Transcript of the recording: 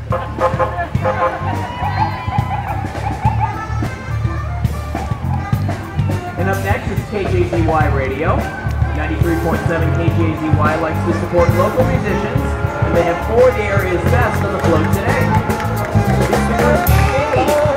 And up next is KJZY Radio. 93.7 KJZY likes to support local musicians, and they have 4 of the area's best on the float today. It's the